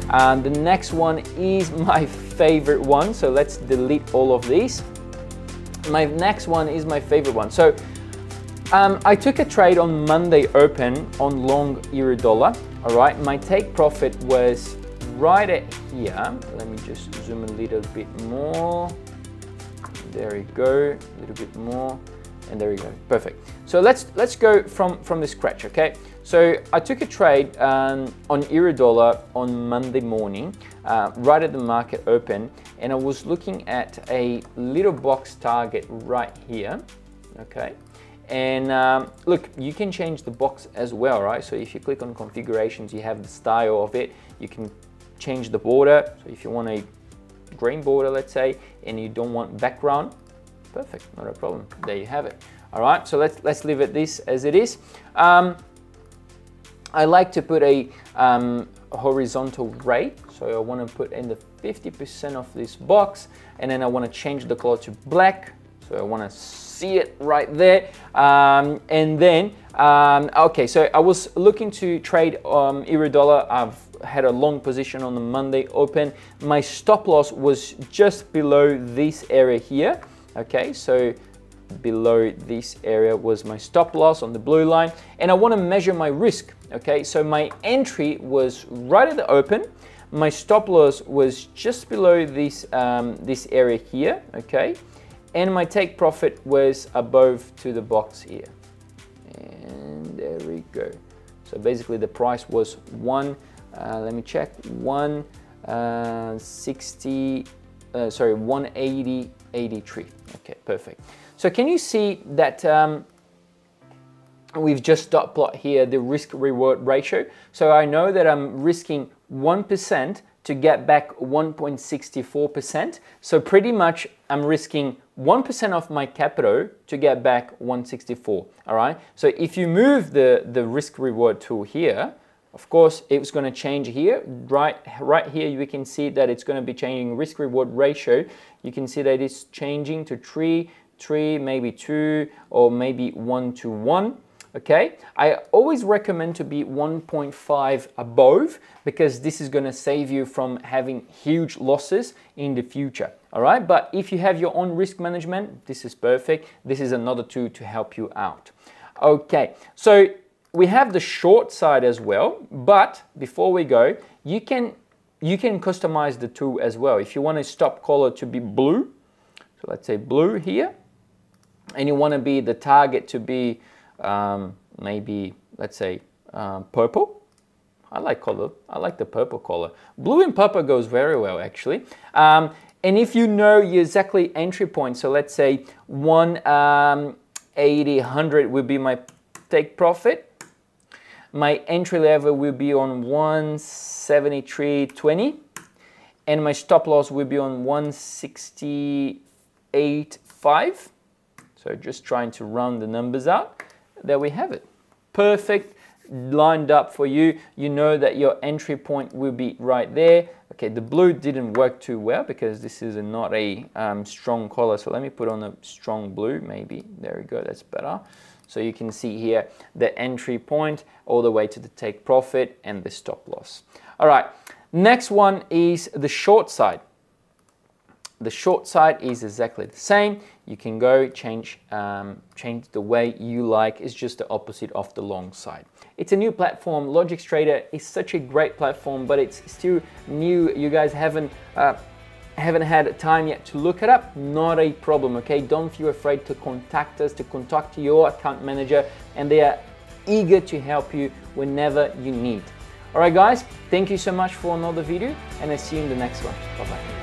The next one is my favorite one, so let's delete all of these. My next one is my favorite one. So I took a trade on Monday open on long euro dollar. All right, my take profit was right at here. Let me just zoom a little bit more. There we go, a little bit more, and there we go, perfect. So let's go from the scratch, okay? So I took a trade on euro dollar on Monday morning, right at the market open, and I was looking at a little box target right here, okay? And look, you can change the box as well, right? So if you click on configurations, you have the style of it. You can change the border. So if you want a green border, let's say, and you don't want background, perfect, not a problem. There you have it. All right, so let's leave it this as it is. I like to put a horizontal rate. So I want to put in the 50% of this box, and then I want to change the color to black. So I want to see it right there. And then, okay, so I was looking to trade euro dollar. I've had a long position on the Monday open. My stop loss was just below this area here. Okay, so below this area was my stop loss on the blue line, and I want to measure my risk. Okay, so my entry was right at the open. My stop loss was just below this this area here. Okay, and my take profit was above to the box here, and there we go. So basically the price was let me check, 180.83. Okay, perfect. So can you see that we've just dot plot here the risk reward ratio? So I know that I'm risking 1% to get back 1.64%. So pretty much I'm risking 1% of my capital to get back 164. All right. So if you move the risk reward tool here, of course, it's going to change here. Right here, you can see that it's going to be changing risk reward ratio. You can see that it's changing to 3, maybe 2, or maybe 1 to 1. Okay, I always recommend to be 1.5 above, because this is going to save you from having huge losses in the future. All right, but if you have your own risk management, this is perfect. This is another tool to help you out. Okay, so we have the short side as well, but before we go, you can customize the tool as well. If you want a stop color to be blue, so let's say blue here, and you want to be the target to be maybe, let's say, purple. I like color. I like the purple color. Blue and purple goes very well, actually. And if you know your exactly entry point, so let's say 180, 100 will be my take profit. My entry level will be on 173.20, and my stop loss will be on 168.5. So just trying to round the numbers out. There we have it. Perfect, lined up for you. You know that your entry point will be right there. Okay, the blue didn't work too well because this is not a strong color. So let me put on a strong blue, maybe. There we go, that's better. So you can see here the entry point all the way to the take profit and the stop loss. All right, next one is the short side. The short side is exactly the same. You can go change the way you like. It's just the opposite of the long side. It's a new platform. LogixTrader is such a great platform, but it's still new. You guys haven't had time yet to look it up. Not a problem, okay? Don't feel afraid to contact us, to contact your account manager, and they are eager to help you whenever you need. All right, guys, thank you so much for another video, and I'll see you in the next one. Bye-bye.